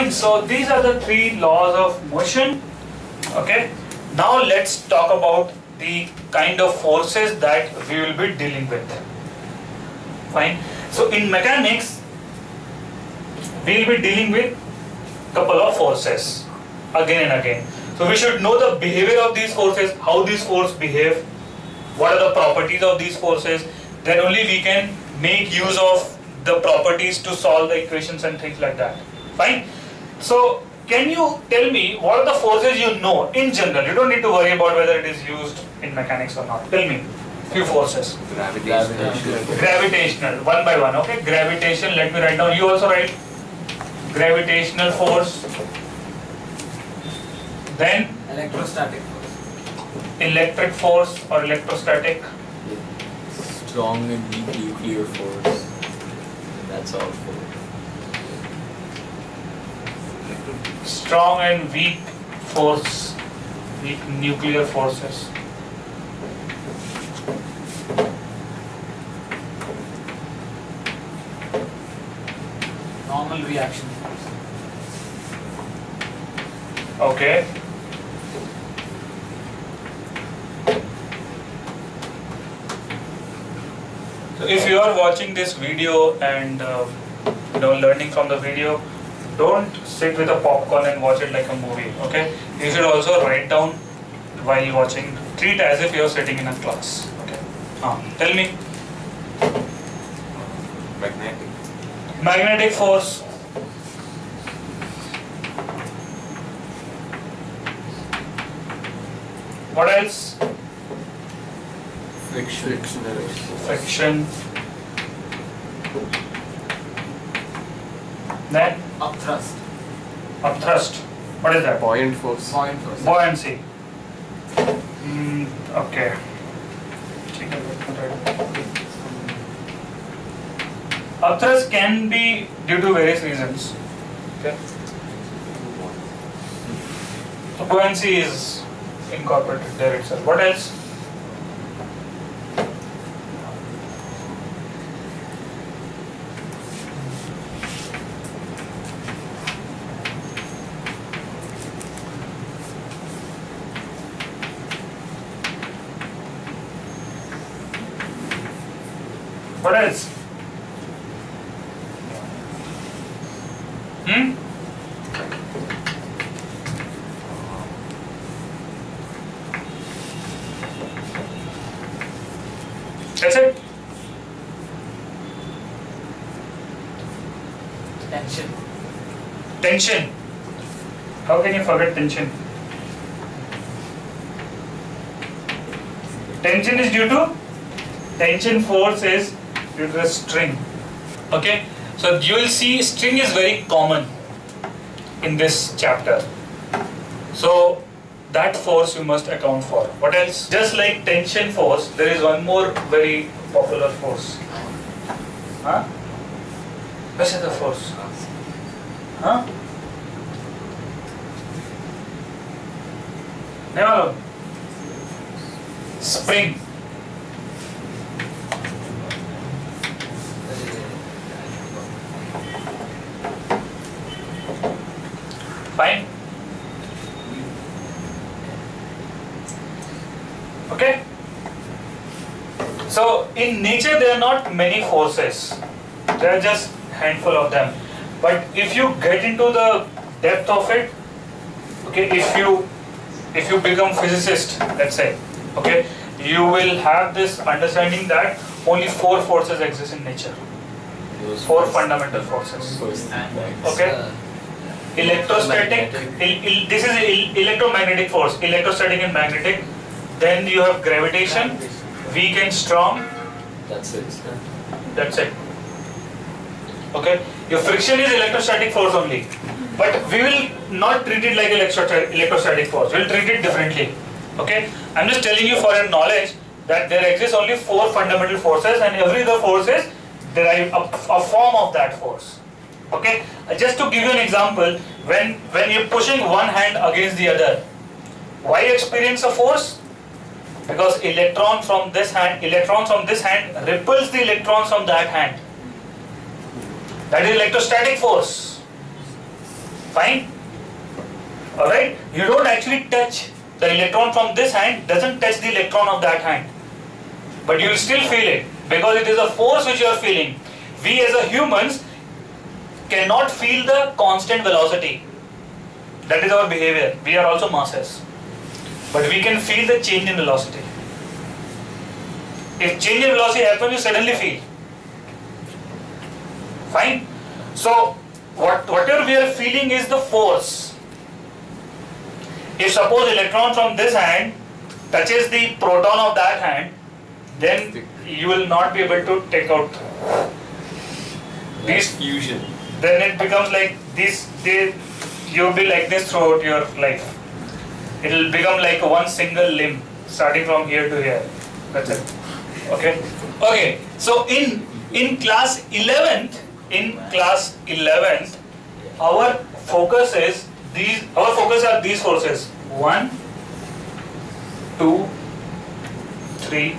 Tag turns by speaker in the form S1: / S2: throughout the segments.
S1: Fine, so these are the three laws of motion. Okay, now let's talk about the kind of forces that we will be dealing with. Fine, so in mechanics we will be dealing with couple of forces again and again. So we should know the behavior of these forces, how these forces behave, what are the properties of these forces. Then only we can make use of the properties to solve the equations and things like that. Fine. So can you tell me what are the forces you know in general? You don't need to worry about whether it is used in mechanics or not. Tell me few forces. Gravitational. One by one. Okay. Gravitation. Let me write down. You also write. Gravitational force. Then
S2: electrostatic force.
S1: Electric force or electrostatic.
S3: Strong and weak nuclear force. That's all for
S1: strong and weak force, weak nuclear forces.
S2: Normal reaction force.
S1: Okay. So if you are watching this video and learning from the video, don't sit with a popcorn and watch it like a movie. Okay, you should also write down while watching. Treat as if you are sitting in a class. Okay. Tell me. Magnetic force. What else? Friction. Then
S2: Upthrust.
S1: upthrust. What is that?
S3: buoyant force.
S2: Buoyant force.
S1: Buoyancy. Okay. Upthrust can be due to various reasons. Okay. So buoyancy is incorporated there itself. What else? What else? That's it?
S2: Tension.
S1: Tension. How can you forget tension? Tension is due to? Tension force is due to the string. Okay, so you will see string is very common in this chapter. So that force you must account for. What else? Just like tension force, there is one more very popular force. Huh? What's the force? Huh? Never. Spring. Fine. Okay. So in nature there are not many forces. There are just handful of them. But if you get into the depth of it, okay, if you become physicist, let's say, okay, you will have this understanding that only 4 forces exist in nature. 4 fundamental forces. Okay. Electrostatic, this is electromagnetic force, electrostatic and magnetic. Then you have gravitation, weak and strong.
S3: That's it.
S1: That's it. Okay. Your friction is electrostatic force only. But we will not treat it like electrostatic force. We will treat it differently. Okay. I'm just telling you for your knowledge that there exists only 4 fundamental forces and every other forces derive a form of that force. Okay, just to give you an example, when you're pushing one hand against the other, why experience a force? Because electrons from this hand repels the electrons from that hand. That is electrostatic force. Fine? Alright? You don't actually touch the electron from this hand, doesn't touch the electron of that hand. But you will still feel it because it is a force which you are feeling. We as a humans cannot feel the constant velocity. That is our behavior. We are also masses. But we can feel the change in velocity. If change in velocity happens, you suddenly feel. Fine? So, whatever we are feeling is the force. If suppose electron from this hand touches the proton of that hand, then you will not be able to take out
S3: This fusion.
S1: Then it becomes like this, you'll be like this throughout your life. It will become like one single limb starting from here to here. That's it. Okay. Okay. So in class 11th, our focus is these. Our focus are these forces: 1, 2, 3,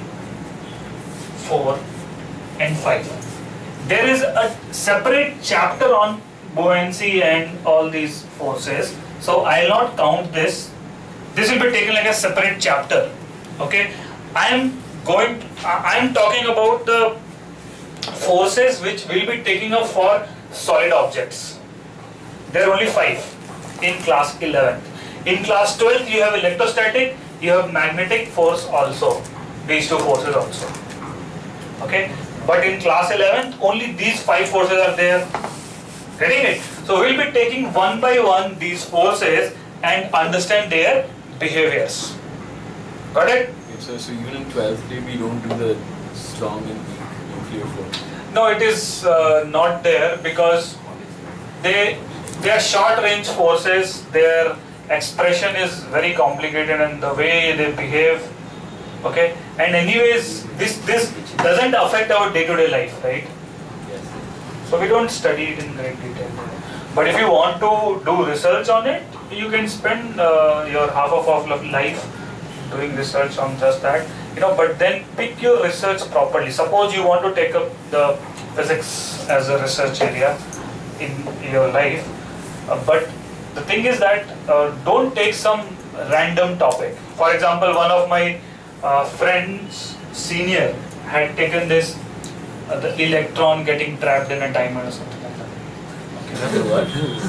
S1: 4, and 5. There is a separate chapter on buoyancy and all these forces. So I'll not count this. This will be taken like a separate chapter. Okay. I'm talking about the forces which will be taking up for solid objects. There are only 5 in class 11th. In class 12th you have electrostatic, you have magnetic force also. These two forces also. Okay. But in class 11th only these 5 forces are there. Getting it? So we'll be taking one by one these forces and understand their behaviors. Got it?
S3: Okay, so even in 12th grade we don't do the strong and weak nuclear force.
S1: No, it is not there because they are short range forces. Their expression is very complicated and the way they behave. Okay, and anyways, this doesn't affect our day-to-day life, right?
S3: Yes.
S1: So we don't study it in great detail. But if you want to do research on it, you can spend your half of life doing research on just that. But then pick your research properly. Suppose you want to take up the physics as a research area in your life, but the thing is that don't take some random topic. For example, one of my friends, senior, had taken this the electron getting trapped in a diamond or something like that.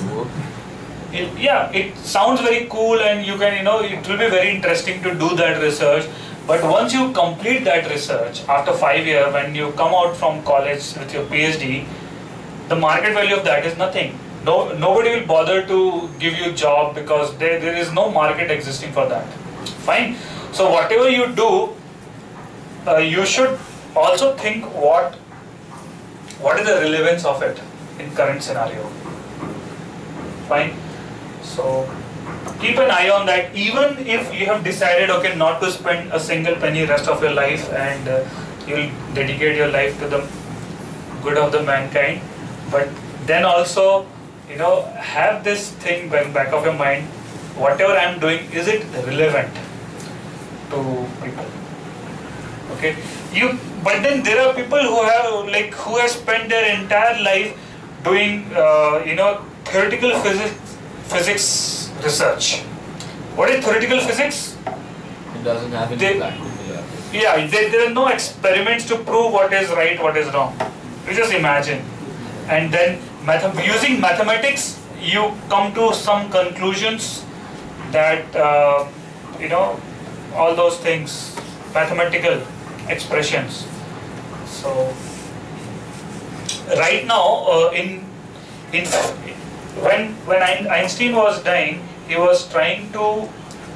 S3: What?
S1: It sounds very cool and you can, it will be very interesting to do that research. But once you complete that research, after 5 years, when you come out from college with your PhD, the market value of that is nothing. Nobody will bother to give you a job because there is no market existing for that. Fine. So whatever you do, you should also think what is the relevance of it in current scenario. Fine. So keep an eye on that. Even if you have decided, okay, not to spend a single penny rest of your life and you'll dedicate your life to the good of the mankind, but then also, have this thing back of your mind. Whatever I am doing, is it relevant to people? Okay. But then there are people who have spent their entire life doing, theoretical physics research. What is theoretical physics?
S3: It doesn't have any practical.
S1: Yeah, there are no experiments to prove what is right, what is wrong. You just imagine. And then using mathematics, you come to some conclusions that, all those things, mathematical expressions. So, right now, when Einstein was dying, he was trying to,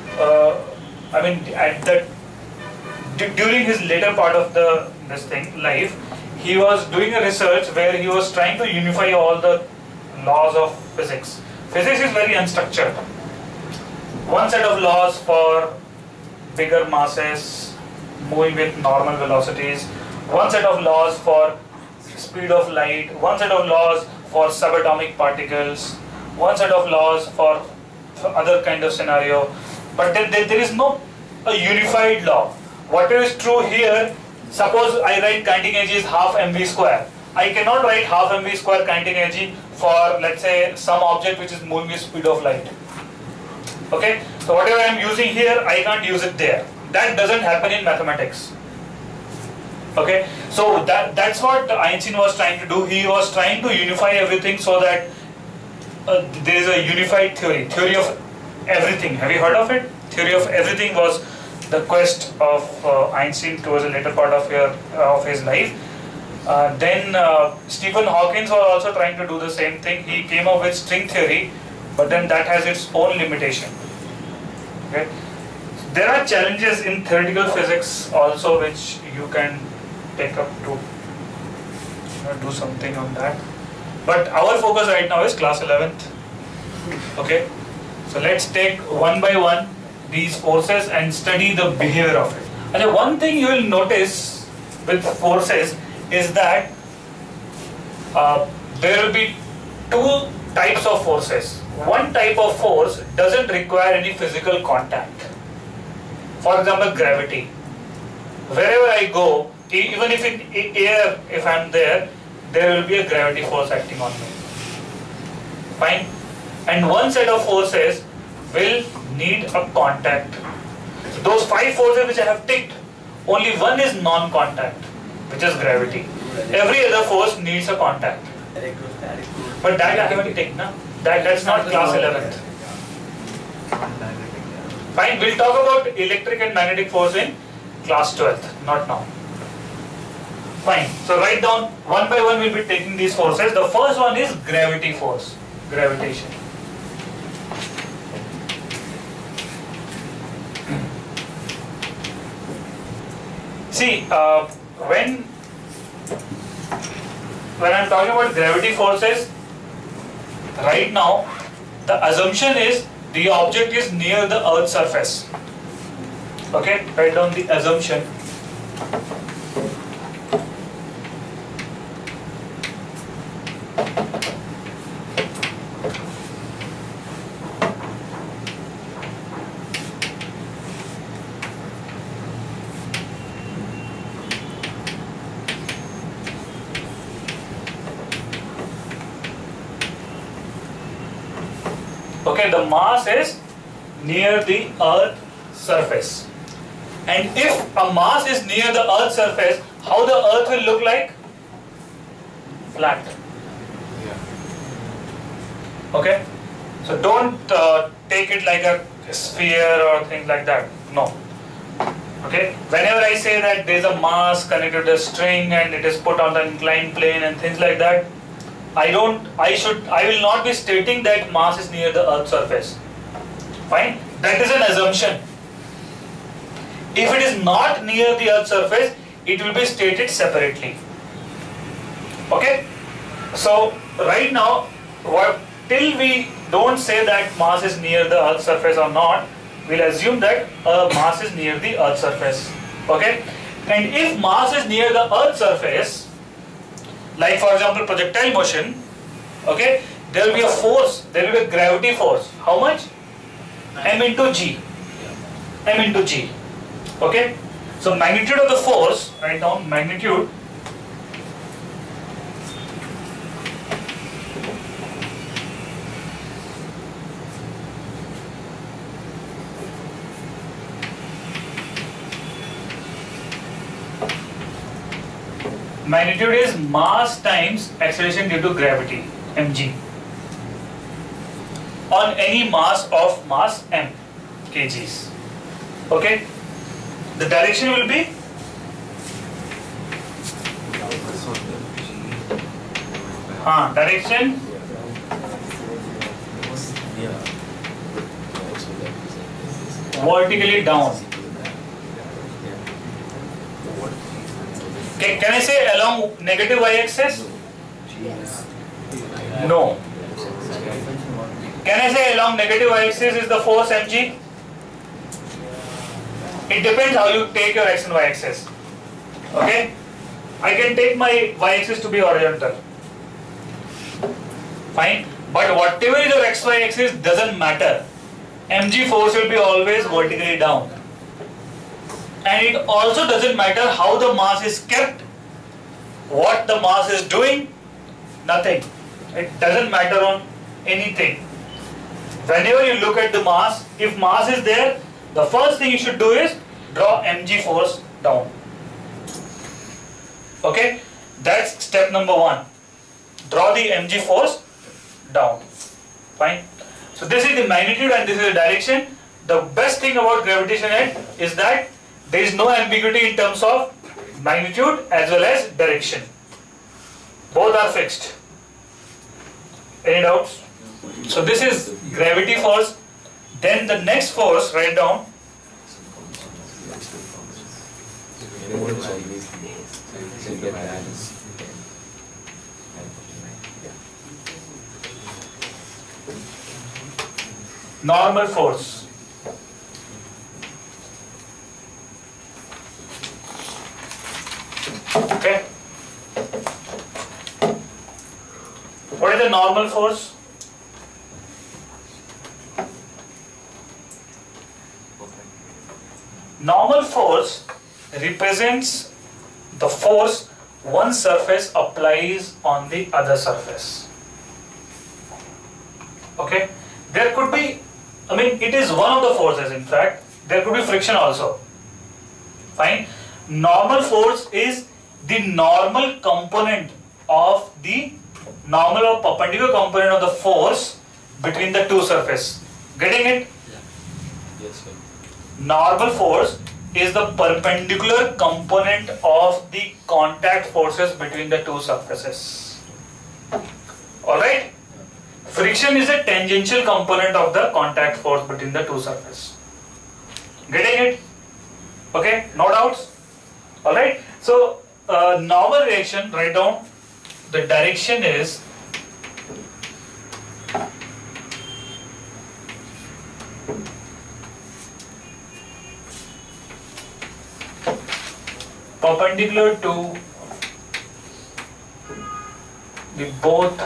S1: during his later part of life, he was doing a research where he was trying to unify all the laws of physics. Physics is very unstructured. One set of laws for bigger masses moving with normal velocities, one set of laws for speed of light, one set of laws for subatomic particles, one set of laws for other kind of scenario. But there is no a unified law. Whatever is true here, suppose I write kinetic energy is half mv square. I cannot write half mv square kinetic energy for, let's say, some object which is moving with speed of light. Okay, so whatever I am using here, I can't use it there. That doesn't happen in mathematics. Okay, so that's what Einstein was trying to do. He was trying to unify everything so that there is a unified theory of everything. Have you heard of it? Theory of everything was the quest of Einstein towards the later part of his life. Then Stephen Hawking was also trying to do the same thing. He came up with string theory, but then that has its own limitation. Okay, there are challenges in theoretical physics also which you can take up to do something on that. But our focus right now is class 11th. Okay, so let's take one by one these forces and study the behavior of it. And one thing you will notice with forces is that there will be two types of forces. One type of force doesn't require any physical contact. For example, gravity. Wherever I go, even if in air, if I am there will be a gravity force acting on me. Fine. And one set of forces will need a contact. So those 5 forces which I have ticked, only one is non-contact, which is gravity. Every other force needs a contact. But that I haven't ticked, na? That's not class 11th. Fine, we'll talk about electric and magnetic force in class 12th, not now. Fine, so write down one by one we'll be taking these forces. The first one is gravity force, gravitation. See, when I'm talking about gravity forces, right now the assumption is the object is near the Earth's surface. Okay, write down the assumption. Okay, the mass is near the Earth's surface. And if a mass is near the Earth's surface, how the Earth will look like? Flat. Okay? So don't take it like a sphere or things like that. No. Okay? Whenever I say that there is a mass connected to a string and it is put on the inclined plane and things like that, I will not be stating that mass is near the Earth's surface. Fine? That is an assumption. If it is not near the Earth's surface, it will be stated separately. Okay? So, right now, till we don't say that mass is near the Earth's surface or not, we'll assume that mass is near the Earth's surface. Okay? And if mass is near the Earth's surface, like for example projectile motion, okay, there will be a force, there will be a gravity force. How much? M into G. M into G. Okay? So magnitude of the force, write down magnitude. Magnitude is mass times acceleration due to gravity, mg, on any mass of mass m, kgs. Okay? The direction will be direction vertically down. Can I say along negative y-axis? No. Can I say along negative y-axis is the force mg? It depends how you take your x and y-axis. Okay? I can take my y-axis to be horizontal. Fine. But whatever is your xy axis doesn't matter. Mg force will be always vertically down. And it also doesn't matter how the mass is kept, what the mass is doing, nothing. It doesn't matter on anything. Whenever you look at the mass, if mass is there, the first thing you should do is draw mg force down. Okay, that's step number 1. Draw the mg force down. Fine. So this is the magnitude and this is the direction. The best thing about gravitation is that there is no ambiguity in terms of magnitude as well as direction. Both are fixed. Any doubts? So this is gravity force. Then the next force, write down. Normal force. Okay. What is the normal force? Normal force represents the force one surface applies on the other surface. Okay. There could be, it is one of the forces in fact. There could be friction also. Fine. Normal force is the normal component of the normal or perpendicular component of the force between the two surfaces. Getting it?
S3: Yeah. Yes, sir.
S1: Normal force is the perpendicular component of the contact forces between the two surfaces. Alright? Friction is a tangential component of the contact force between the two surfaces. Getting it? Okay, no doubts? Alright, so normal reaction, write down, the direction is perpendicular to the both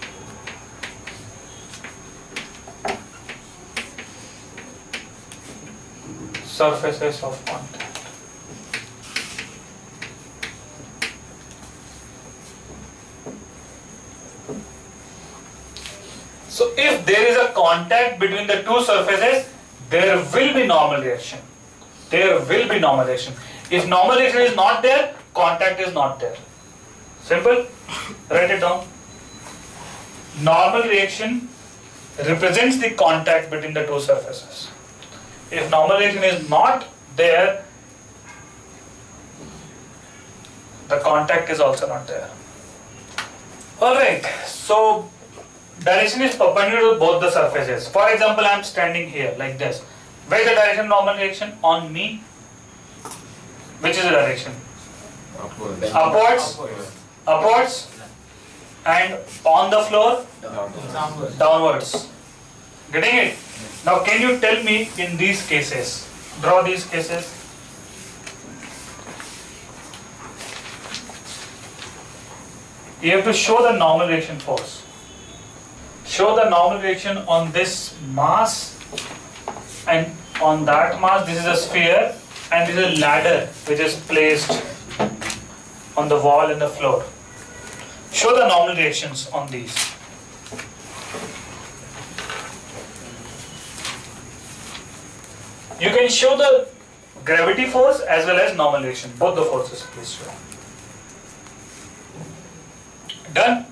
S1: surfaces of contact. So if there is a contact between the two surfaces, there will be normal reaction. There will be normal reaction. If normal reaction is not there, contact is not there. Simple. Write it down. Normal reaction represents the contact between the two surfaces. If normal reaction is not there, the contact is also not there. Alright, so direction is perpendicular to both the surfaces. For example, I am standing here like this. Where is the direction of normal reaction? On me. Which is the direction?
S3: Upwards.
S1: Upwards. Upwards. And on the floor?
S2: Downwards.
S1: Downwards. Getting it? Now can you tell me in these cases, draw these cases. You have to show the normal reaction force. Show the normal reaction on this mass and on that mass. This is a sphere and this is a ladder which is placed on the wall and the floor. Show the normal reactions on these. You can show the gravity force as well as normal reaction. Both the forces please show. Done?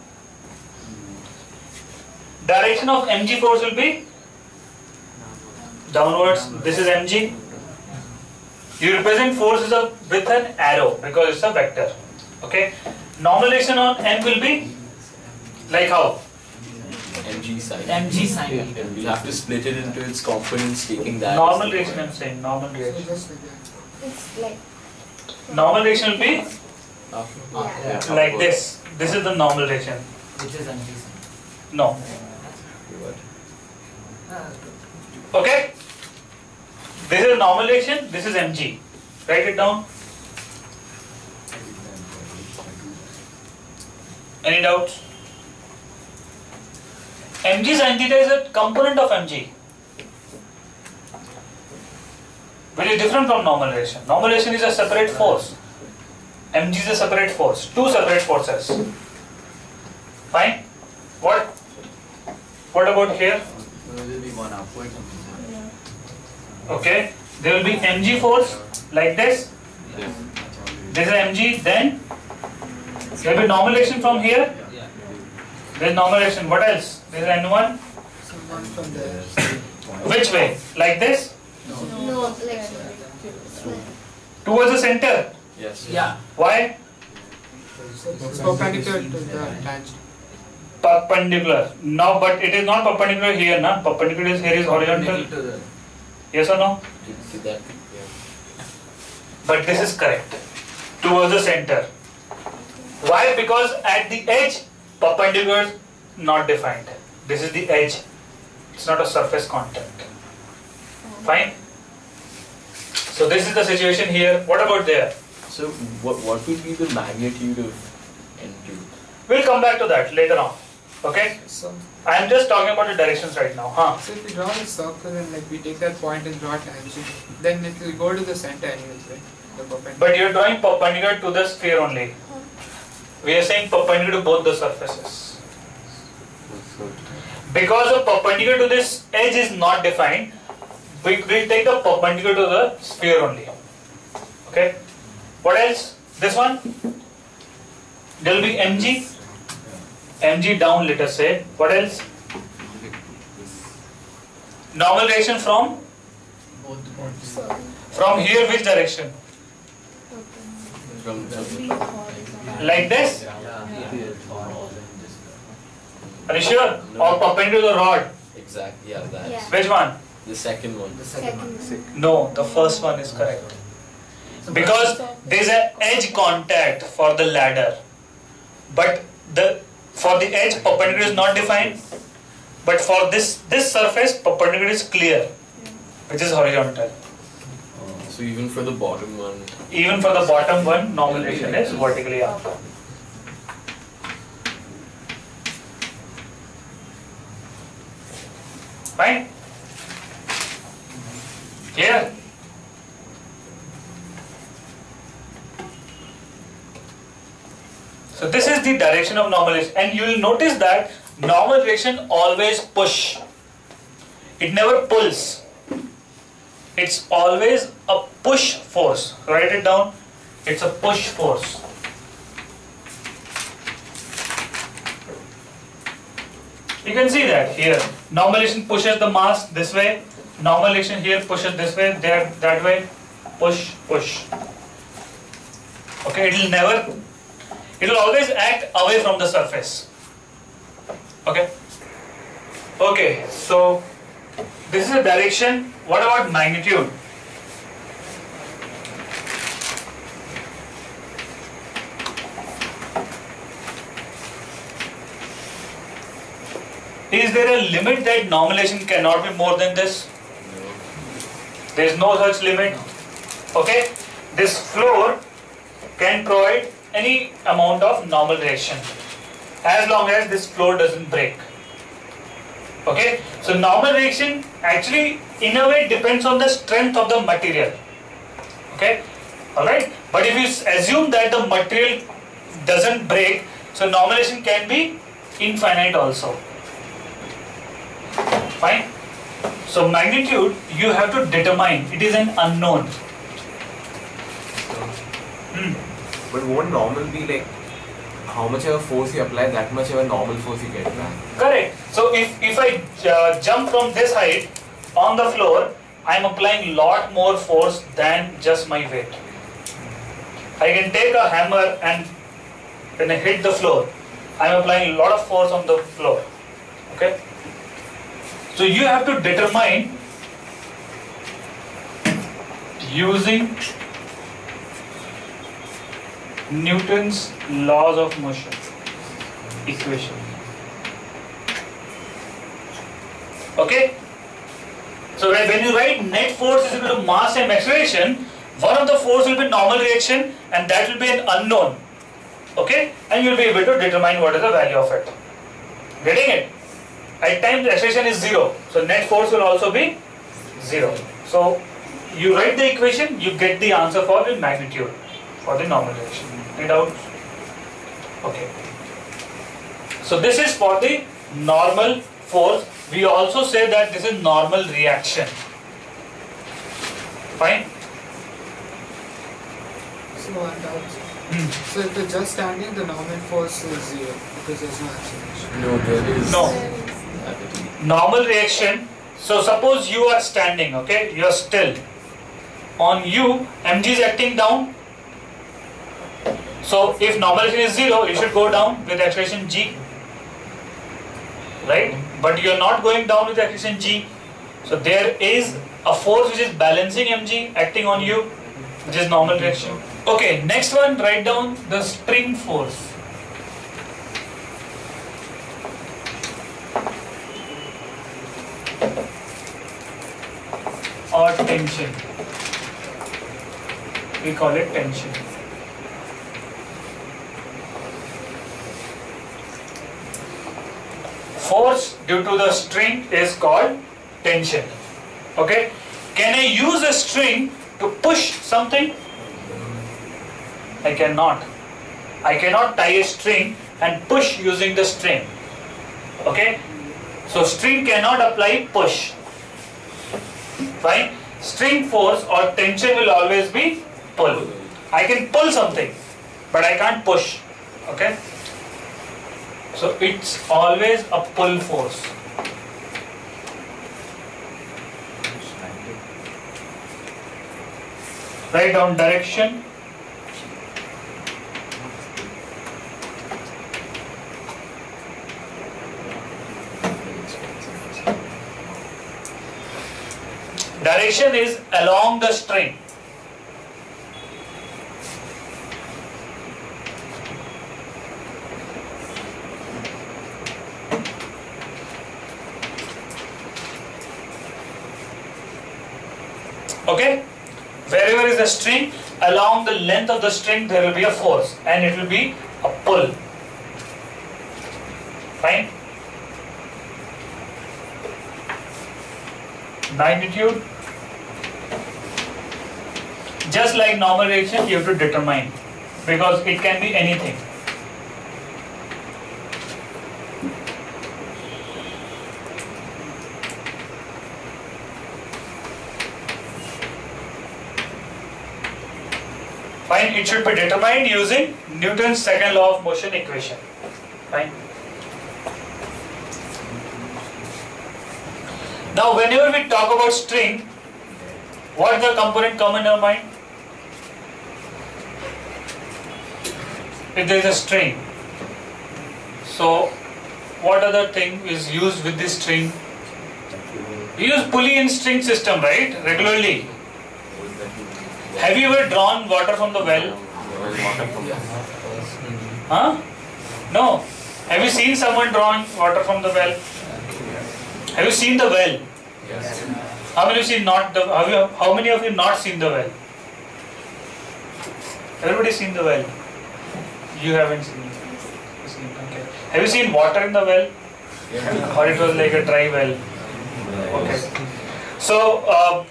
S1: Direction of mg force will be downwards. This is mg. You represent force with an arrow because it's a vector. Okay. Normal reaction on n will be like how?
S3: mg sine.
S2: mg sine.
S3: And we'll have to split it into its components, taking that.
S1: Normal reaction I'm saying. Normal reaction.
S4: It's like
S1: Normal reaction will be
S3: Yeah.
S1: like this. This is the normal reaction.
S2: Which is mg sine.
S1: No. Okay. This is normal reaction. This is mg. Write it down. Any doubts? Mg sin theta is a component of mg, which is different from normal reaction. Normal reaction is a separate force. Mg is a separate force. Two separate forces. Fine. What about here?
S3: There will be one upward.
S1: Okay, there will be mg force like this.
S3: Yes.
S1: This is mg. Then there will be normal action from here. There is normal action. What else? There is n1.
S2: Someone from there.
S1: Which way? Like this?
S4: No, like
S1: Towards the center.
S3: Yes.
S2: Yeah.
S1: Why?
S2: It's perpendicular to the tangent.
S1: Perpendicular. No, but it is not perpendicular here, na? Perpendicular is here is horizontal. Yes or no?
S3: To that. Yeah.
S1: But this is correct. Towards the center. Why? Because at the edge, perpendicular is not defined. This is the edge. It's not a surface contact. Fine. So this is the situation here. What about there?
S3: So what would be the magnitude of N2?
S1: We'll come back to that later on. Okay?
S2: So,
S1: I am just talking about the directions right now.
S2: so if we draw a circle and like we take that point and draw a tangent, then it will go to the center anyways, right? The perpendicular.
S1: But you're drawing perpendicular to the sphere only. We are saying perpendicular to both the surfaces. Because the perpendicular to this edge is not defined, we will take the perpendicular to the sphere only. Okay? What else? This one? There will be mg. Mg down, let us say. What else? Normal direction from?
S2: Both the points.
S4: so.
S1: From here, which direction?
S3: From
S1: Like this?
S3: yeah.
S1: Are you sure?
S3: No.
S1: Or perpendicular to the rod?
S3: Exactly. Yeah. That.
S4: Yeah.
S1: Which one?
S3: The second one.
S2: The second one.
S1: No, the first one is correct. Because there is an edge contact for the ladder, but for the edge perpendicular is not defined. But for this surface perpendicular is clear, which is horizontal.
S3: So even for the bottom one.
S1: Even for the bottom one, normal direction is vertically up. Fine. Clear? So this is the direction of normal direction, and you will notice that normal direction always push. It never pulls. It's always a push force. Write it down. It's a push force. You can see that here. Normal direction pushes the mass this way. Normal direction here pushes this way, there, that way. Push, push. Okay, it will always act away from the surface. Okay. Okay, so this is the direction. What about magnitude? Is there a limit that normal direction cannot be more than this? There is no such limit. Okay, this floor can provide any amount of normal direction as long as this floor doesn't break. Okay, so normal direction actually in a way depends on the strength of the material. Okay, alright, but if you assume that the material doesn't break, so normal direction can be infinite also. Fine. So magnitude you have to determine, it is an unknown.
S5: But won't normal be like how much of a force you apply, that much of a normal force you get back?
S1: Correct. So if I jump from this height on the floor, I am applying lot more force than just my weight. I can take a hammer and when I hit the floor, I am applying a lot of force on the floor. Okay. So you have to determine using Newton's laws of motion equation. Okay? So when you write net force is equal to mass and acceleration, one of the force will be normal reaction and that will be an unknown. Okay? And you will be able to determine what is the value of it. Getting it? At times the acceleration is 0. So net force will also be 0. So you write the equation, you get the answer for the magnitude for the normal direction. Any doubts? Okay. So this is for the normal force. We also say that this is normal reaction. Fine?
S2: So one doubt. So if you're just standing, the normal force is 0 because there's no acceleration.
S3: No, there is
S1: No.
S3: gravity.
S1: Normal reaction. So suppose you are standing, okay? You are still. On you, mg is acting down. So if normal reaction is 0, you should go down with acceleration g. Right? But you are not going down with acceleration g. So there is a force which is balancing mg acting on you, which is normal reaction. Okay, next one, write down the spring force. Or tension. We call it tension. Force due to the string is called tension. Okay? Can I use a string to push something? I cannot. I cannot tie a string and push using the string. Okay? So string cannot apply push. Fine? String force or tension will always be pull. I can pull something, but I can't push. Okay? So it's always a pull force. Write down direction. Direction is along the string. Okay? Wherever is a string, along the length of the string there will be a force and it will be a pull. Fine? Magnitude. Just like normal reaction, you have to determine because it can be anything. Fine, it should be determined using Newton's second law of motion equation. Fine. Now, whenever we talk about string, what the component come in our mind? If there is a string, so what other thing is used with this string? We use pulley in string system, right? Regularly. Have you ever drawn water from the well? Huh? No. Have you seen someone drawing water from the well? Have you seen the well?
S5: Yes.
S1: How many of you not the? How many of you not seen the well? Everybody seen the well? You haven't seen it. Okay. Have you seen water in the well? Or it was like a dry well? Okay. So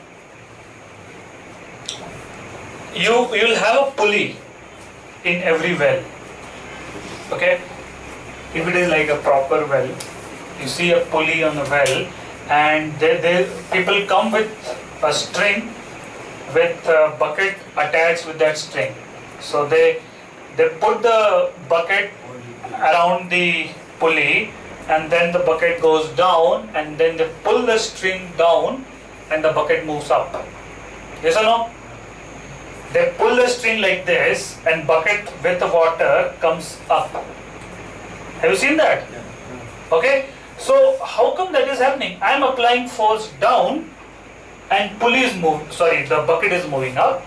S1: you will have a pulley in every well. Okay. If it is like a proper well, you see a pulley on the well, and people come with a string with a bucket attached with that string. So they put the bucket around the pulley, and then the bucket goes down, and then they pull the string down, and the bucket moves up. Yes or no? They pull the string like this, and bucket with the water comes up. Have you seen that? Okay. So how come that is happening? I am applying force down, and pulley is the bucket is moving up.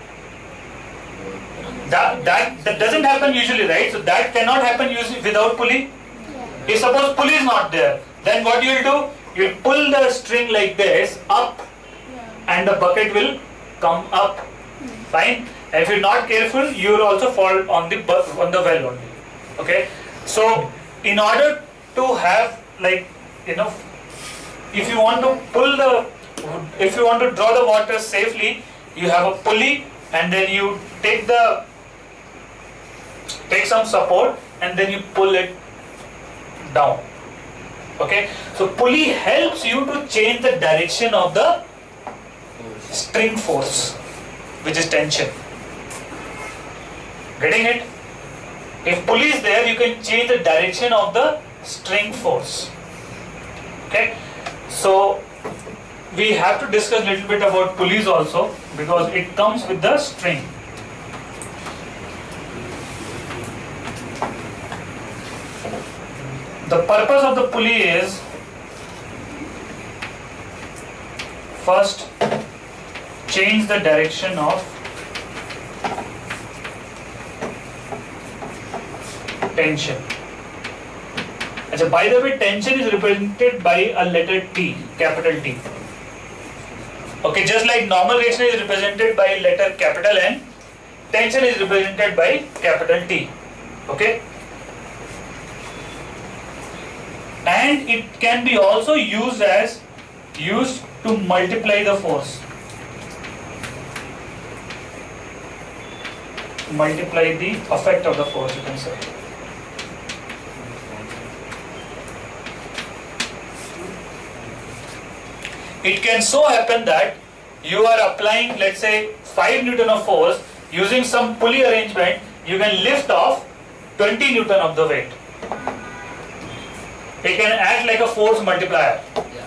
S1: That doesn't happen usually, right? So that cannot happen usually without pulley. If suppose pulley is not there, then what you will do? You will pull the string like this up, and the bucket will come up. Fine. And if you're not careful, you will also fall on the well only. Okay. So in order to have, like, if you want to draw the water safely, you have a pulley, and then you take some support, and then you pull it down. Okay, so pulley helps you to change the direction of the string force, which is tension. Getting it? If pulley is there, you can change the direction of the string force. Okay, so we have to discuss a little bit about pulleys also, because it comes with the string. The purpose of the pulley is, first, change the direction of tension. So by the way, tension is represented by a letter T, capital T. Okay, just like normal reaction is represented by letter capital N, tension is represented by capital T. Okay, and it can be also used to multiply the force. Multiply the effect of the force, you can say. It can so happen that you are applying, let's say, 5 Newton of force. Using some pulley arrangement, you can lift off 20 Newton of the weight. It can act like a force multiplier.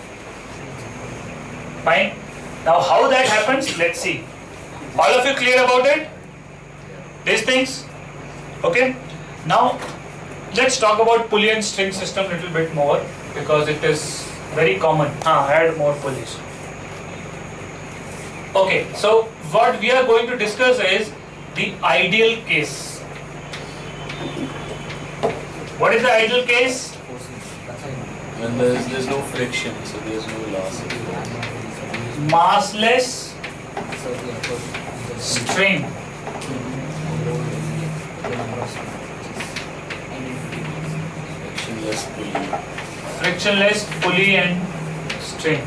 S1: Fine. Now how that happens, let's see. All of you clear about it? These things? Okay. Now let's talk about pulley and string system a little bit more, because it is very common. Add more pulleys. Okay, so what we are going to discuss is the ideal case. What is the ideal case?
S3: When there's no friction, so there's no loss of force.
S1: Massless string.
S3: Frictionless pulley.
S1: Frictionless pulley and string.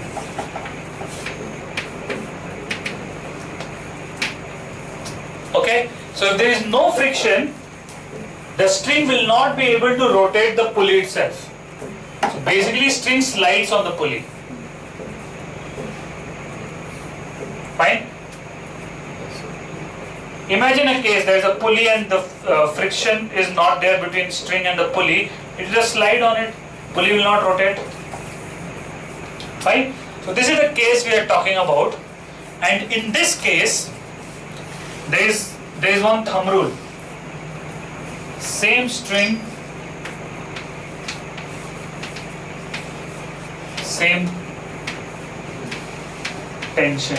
S1: Okay, so if there is no friction, the string will not be able to rotate the pulley itself. So basically, string slides on the pulley. Fine. Imagine a case, there is a pulley and the friction is not there between string and the pulley. It will just slide on it. Pulley will not rotate. Fine. So this is the case we are talking about, and in this case, there is one thumb rule. Same string, same tension.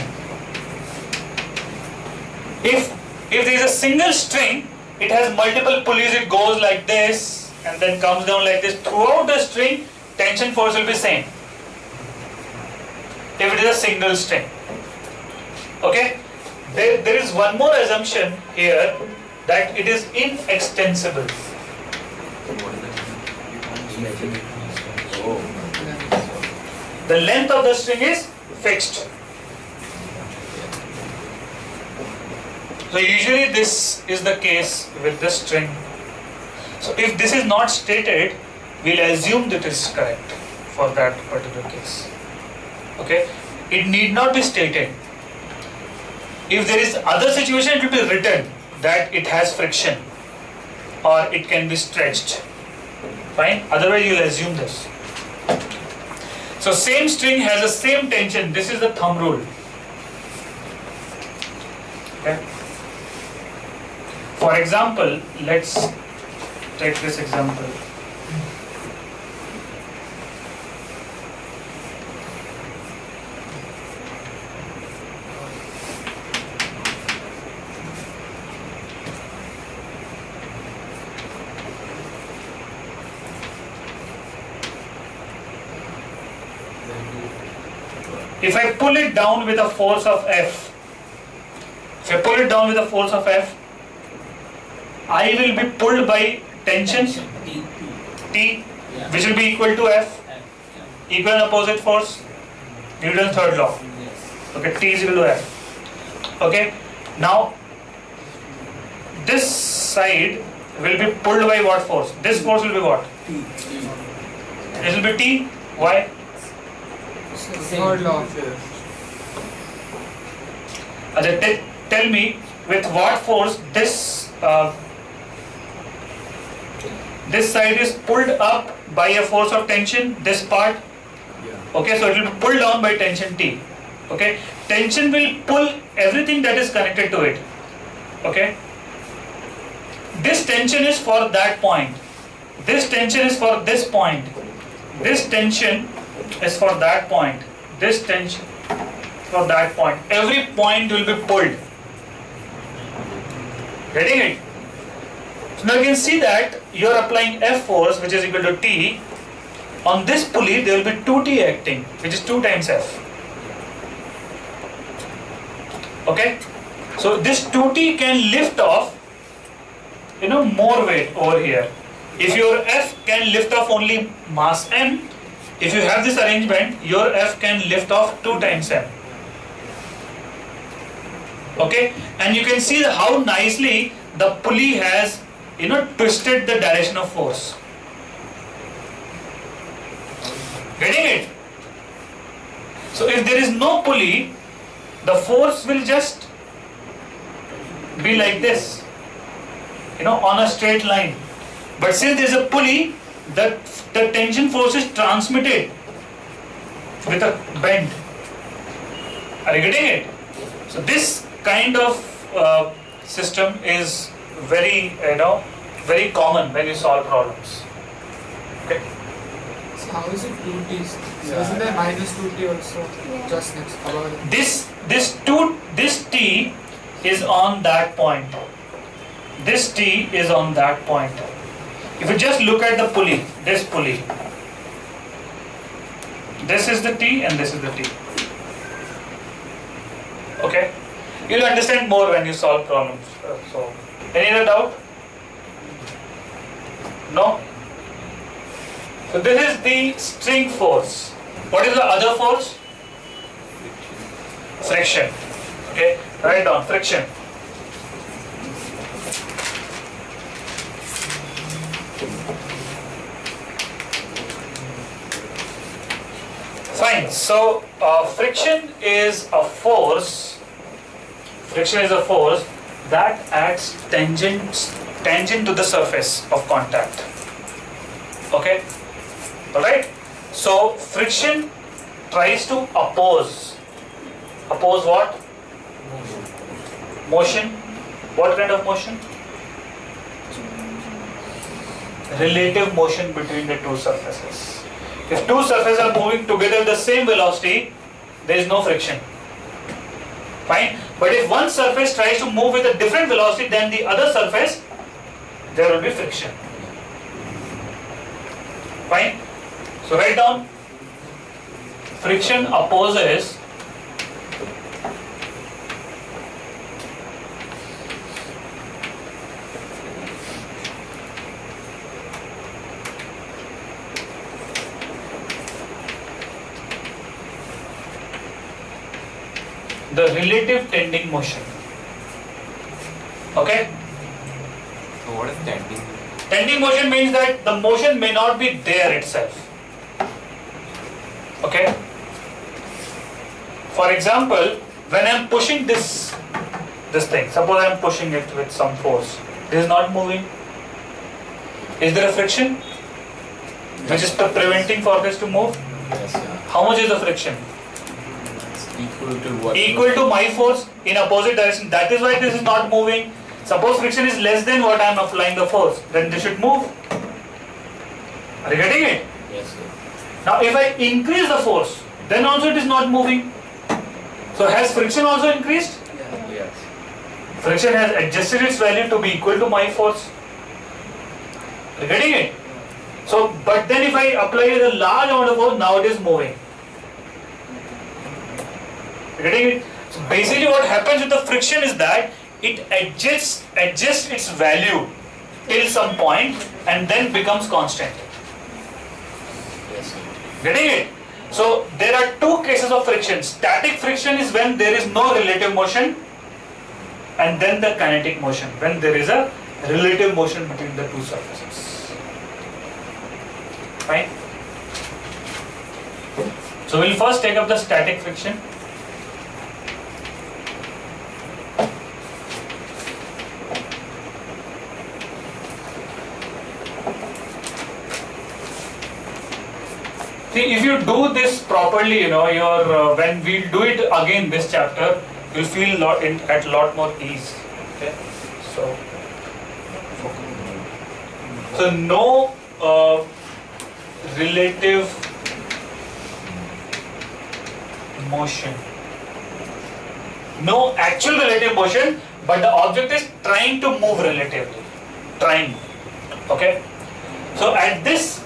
S1: If there is a single string, it has multiple pulleys. It goes like this and then comes down like this. Throughout the string, tension force will be same. If it is a single string. Okay. There is one more assumption here, that it is inextensible. The length of the string is fixed. So usually this is the case with the string. So if this is not stated, we'll assume that it is correct for that particular case. Okay, it need not be stated. If there is other situation, it will be written that it has friction or it can be stretched. Fine. Otherwise, you will assume this. So same string has the same tension. This is the thumb rule. Okay. For example, let's take this example. If I pull it down with a force of F, I will be pulled by tension T, which will be equal to F, equal and opposite force, Newton's third law. Okay, T is equal to F. Okay, now this side will be pulled by what force? This force will be what? It will be T. Why?
S2: So third law.
S1: Tell me with what force this side is pulled up by a force of tension, this part. Okay, so it will be pulled down by tension T. Okay, tension will pull everything that is connected to it. Okay, this tension is for that point. This tension is for this point. This tension is for that point. This tension for that point. Every point will be pulled. Getting it? So now you can see that you are applying F force, which is equal to T. On this pulley, there will be 2T acting, which is 2 times F. Okay? So this 2T can lift off, more weight over here. If your F can lift off only mass M, if you have this arrangement, your F can lift off 2 times M. Okay? And you can see how nicely the pulley has, twisted the direction of force. Getting it? So if there is no pulley, the force will just be like this, on a straight line. But since there is a pulley, the tension force is transmitted with a bend. Are you getting it? So this kind of system is very, very common when you solve problems. Okay.
S2: So how is it 2T? So isn't there minus 2T also?
S4: Yeah.
S2: Just next above it?
S1: This T is on that point. This T is on that point. If you just look at the pulley, this pulley, this is the T and this is the T. Okay? You'll understand more when you solve problems. So, any other doubt? No? So this is the string force. What is the other force? Friction. Okay, write down friction. Fine. So friction is a force. Friction is a force that acts tangent to the surface of contact. Okay. All right. So friction tries to oppose. Oppose what? Motion. What kind of motion? Relative motion between the two surfaces. If two surfaces are moving together with the same velocity, there is no friction. Fine. But if one surface tries to move with a different velocity than the other surface, there will be friction. Fine. So write down. Friction opposes the relative tending motion. Okay?
S5: So what is tending?
S1: Tending motion means that the motion may not be there itself. Okay? For example, when I am pushing this thing, suppose I am pushing it with some force, it is not moving. Is there a friction? Which is preventing for this to move?
S3: Yes, yeah.
S1: How much is the friction?
S3: It's equal to what?
S1: Equal to my force in opposite direction. That is why this is not moving. Suppose friction is less than what I am applying the force, then this should move. Are you getting it?
S3: Yes, sir.
S1: Now if I increase the force, then also it is not moving. So has friction also increased?
S3: Yes.
S1: Friction has adjusted its value to be equal to my force. Are you getting it? So, but then if I apply a large amount of force, now it is moving. Are you getting it? So basically what happens with the friction is that it adjusts its value till some point and then becomes constant.
S3: Yes, sir.
S1: Getting it? So there are two cases of friction. Static friction is when there is no relative motion, and then the kinetic motion, when there is a relative motion between the two surfaces. Fine? So we'll first take up the static friction. See, if you do this properly, your when we do it again this chapter, you'll feel at lot more ease. Okay, so no relative motion, no actual relative motion, but the object is trying to move relatively, trying. Okay, so at this.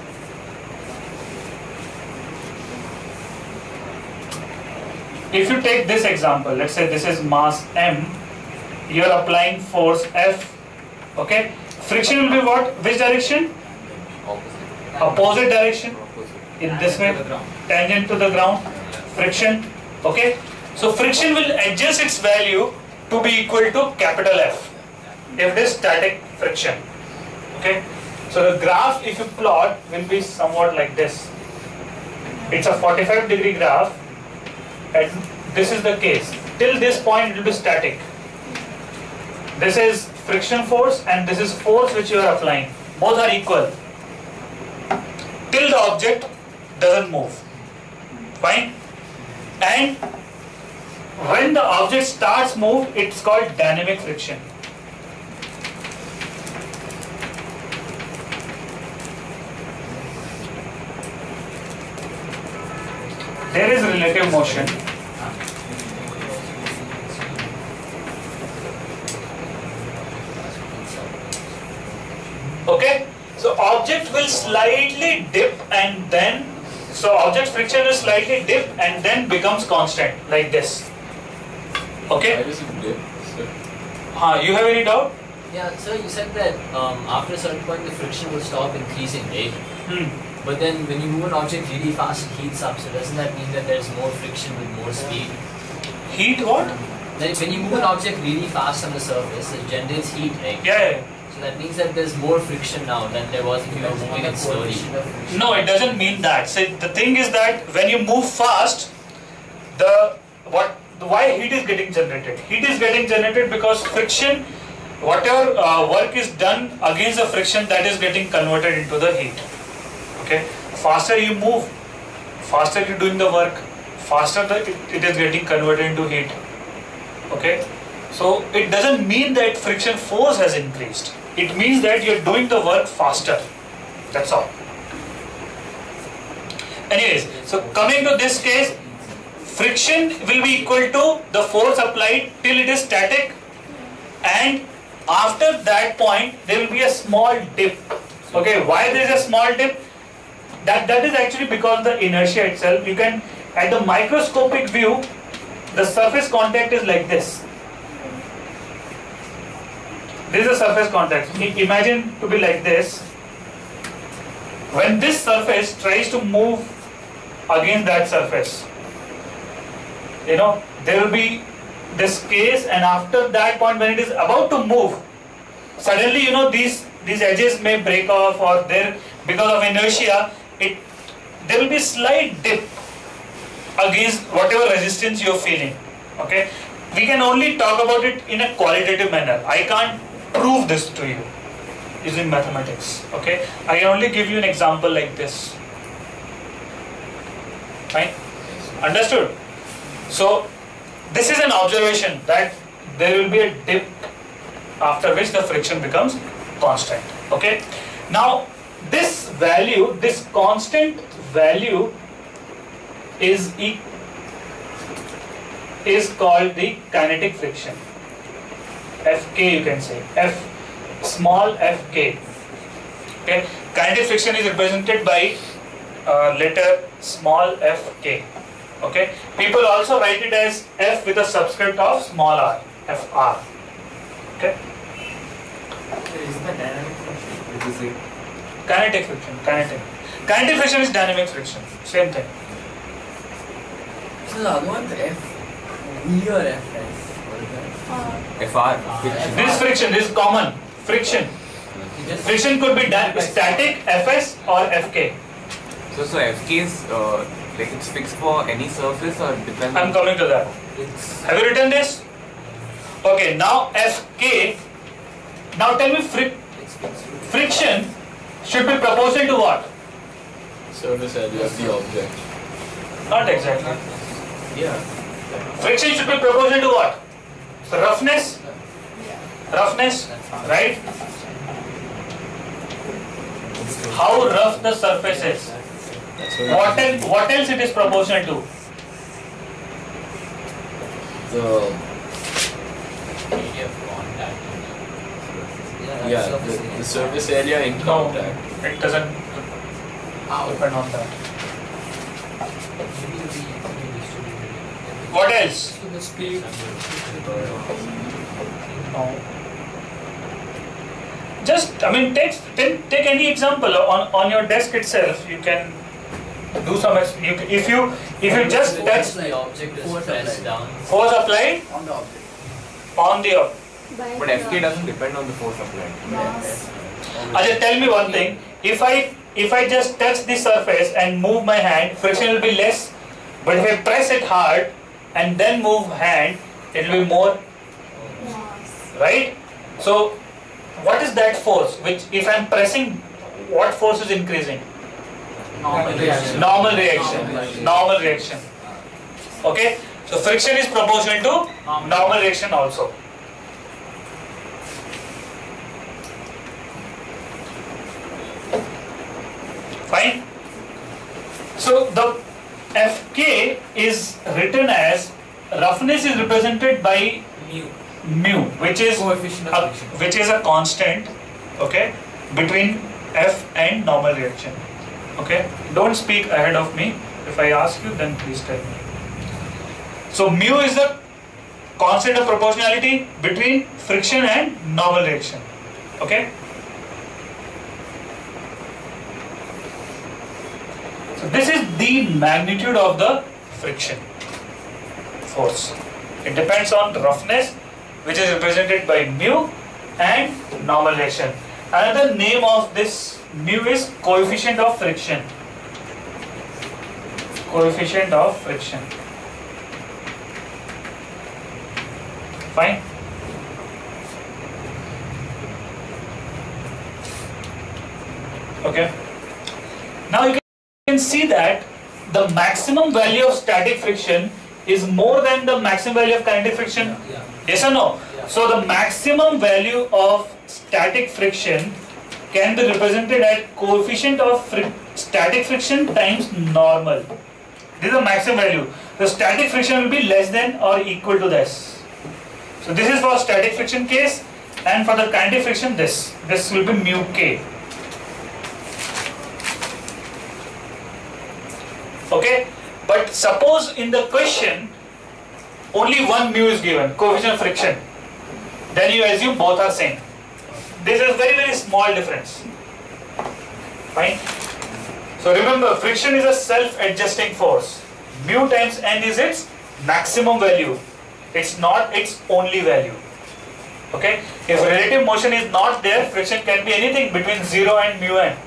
S1: If you take this example, let's say this is mass M, you are applying force F, okay? Friction will be what? Which direction? Opposite direction. In this way, tangent to the ground, friction, okay? So friction will adjust its value to be equal to capital F, if it is static friction, okay? So the graph, if you plot, will be somewhat like this. It's a 45-degree graph. And this is the case. Till this point it will be static. This is friction force and this is force which you are applying. Both are equal. Till the object doesn't move. Fine? And when the object starts move, it's called dynamic friction. There is relative motion. Okay, so object will slightly dip and then, so object friction will slightly dip and then becomes constant like this. Okay?
S3: Why does it dip?
S1: You have any doubt?
S6: Yeah, so you said that after a certain point the friction will stop increasing, right? But then when you move an object really fast, it heats up. So doesn't that mean that there's more friction with more speed?
S1: Heat what?
S6: Then when you move an object really fast on the surface, it generates heat, right?
S1: Yeah.
S6: So that means that there's more friction now than there was if you were moving it slowly.
S1: No, it doesn't mean that. So the thing is that when you move fast, why heat is getting generated? Heat is getting generated because friction, whatever work is done against the friction, that is getting converted into the heat. Okay, faster you move, faster you're doing the work, faster it is getting converted into heat. Okay, so it doesn't mean that friction force has increased. It means that you're doing the work faster. That's all. Anyways, so coming to this case, friction will be equal to the force applied till it is static, and after that point there will be a small dip. Okay, why there is a small dip? That is actually because the inertia itself. You can, at the microscopic view, the surface contact is like this. This is a surface contact. Imagine to be like this. When this surface tries to move against that surface, there will be this case, and after that point when it is about to move, suddenly these edges may break off, or because of inertia there will be slight dip against whatever resistance you are feeling. Okay, we can only talk about it in a qualitative manner. I can't prove this to you using mathematics. Okay, I can only give you an example like this. Fine, understood? So this is an observation that there will be a dip after which the friction becomes constant. Okay, now this value, this constant value is called the kinetic friction. Fk, you can say small fk. Okay, kinetic friction is represented by letter small fk. Okay, people also write it as f with a subscript of small r, fr. Okay.
S5: Is the dynamic friction? Which is it?
S1: Kinetic friction. Kinetic friction is dynamic friction. Same thing.
S3: So the other one's FV or FS?
S5: FR.
S1: This friction, this is common. Friction. Friction could be static, Fs or Fk.
S5: So FK is Like it's fixed for any surface or it depends
S1: I'm
S5: on...
S1: coming to that. Have you written this? Okay, now Fk. Now tell me friction should be proportional to what?
S3: Surface area of the object.
S1: Not exactly.
S3: Yeah.
S1: Friction should be proportional to what? So roughness? Roughness, right? How rough the surface is.
S3: That's
S1: What else it is proportional to?
S3: the
S6: Area of contact.
S3: the surface area in contact.
S1: It doesn't depend on that. What else?
S2: So the speed.
S1: No. Just, I mean, take any example on your desk itself. You can do some. If you just touch
S6: The object is pressed down.
S1: force applied
S7: On the object.
S1: on the object.
S5: But Fk doesn't depend on the force applied.
S4: Mass.
S1: Ajay, tell me one thing. If I just touch the surface and move my hand, friction will be less. But if I press it hard and then move hand, it will be more,
S4: Mass.
S1: right? So, what is that force? Which, if I am pressing, what force is increasing?
S7: Normal reaction.
S1: Normal reaction. Normal reaction. Okay? So, friction is proportional to normal reaction also. Fine? So, the Fk is written as, roughness is represented by mu, which is
S2: Coefficient of friction.
S1: which is a constant, okay, between F and normal reaction. Okay, don't speak ahead of me. If I ask you, then please tell me. So mu is the constant of proportionality between friction and normal reaction. Okay. So this is the magnitude of the friction force. It depends on roughness, which is represented by mu, and normal reaction. Another name of this mu is coefficient of friction. Coefficient of friction. Fine. Okay. Now you can see that the maximum value of static friction is more than the maximum value of kinetic friction. Yes or no? So the maximum value of static friction can be represented as coefficient of static friction times normal. This is the maximum value. The static friction will be less than or equal to this. So this is for static friction case, and for the kinetic friction this will be mu k. Okay, but suppose in the question only one mu is given, coefficient of friction, then you assume both are same. This is very small difference. Fine. So remember, friction is a self-adjusting force. Mu times n is its maximum value. It's not its only value. Okay. If relative motion is not there, friction can be anything between 0 and mu n.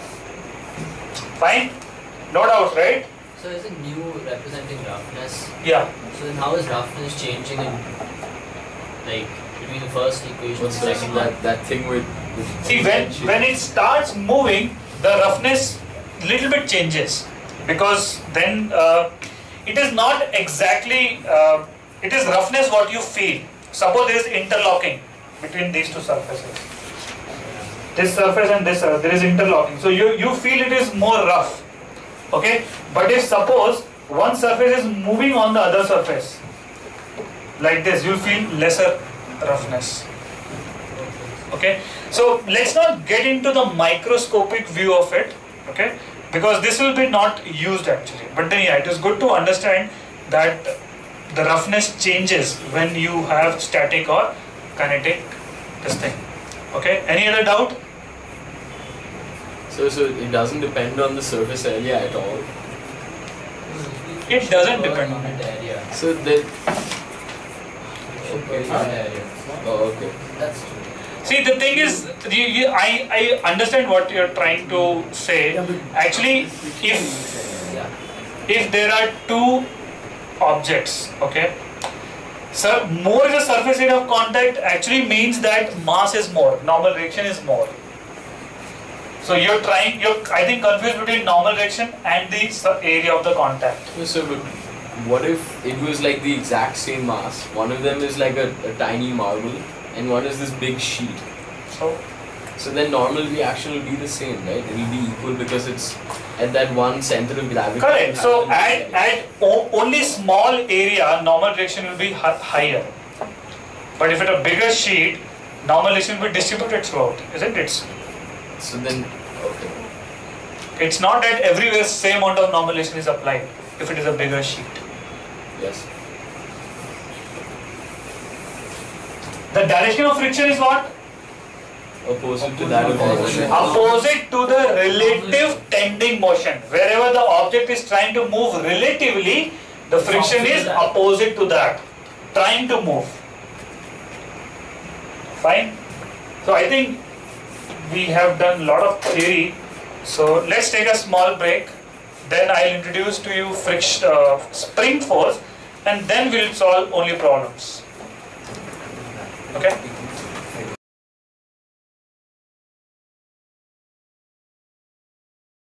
S1: Fine. No doubt, right?
S6: So is it mu representing roughness?
S1: Yeah.
S6: So then how is roughness changing in, like, between the first equation and
S3: What's
S6: the second one?
S3: that thing with
S1: See, when it starts moving, the roughness little bit changes, because then it is not exactly it is roughness what you feel. Suppose there is interlocking between these two surfaces. This surface and this surface, there is interlocking. So you feel it is more rough. Okay, but if suppose one surface is moving on the other surface like this, you feel lesser roughness. Okay, so let's not get into the microscopic view of it, okay, because this will be not used actually. But then yeah, it is good to understand that the roughness changes when you have static or kinetic this thing. Okay, any other doubt?
S3: So it doesn't depend on the surface area at all.
S1: It doesn't depend on
S6: unit
S1: it.
S6: area.
S3: So then,
S6: Per unit area.
S3: oh, okay.
S6: That's true.
S1: See, the thing is, I understand what you're trying to say. Actually, if
S6: Yeah.
S1: if there are two objects, okay, so more is the surface area of contact actually means that mass is more, normal reaction is more. So you're I think confused between normal reaction and the area of the contact.
S3: So, but what if it was like the exact same mass? One of them is like a tiny marble and one is this big sheet. So then normal reaction will be the same, right? It will be equal because it's at that one center of gravity.
S1: Correct. So at only small area, normal reaction will be higher. But if it's a bigger sheet, normal reaction will be distributed throughout, isn't it?
S3: So then, okay.
S1: It's not that everywhere same amount of normal reaction is applied if it is a bigger sheet.
S3: Yes.
S1: The direction of friction is what?
S3: Opposite to that of motion.
S1: Opposite to the relative tending motion. Wherever the object is trying to move relatively, the friction is opposite to that. Trying to move. Fine? So I think we have done a lot of theory. So let's take a small break. Then I'll introduce to you spring force, and then we'll solve only problems. Okay?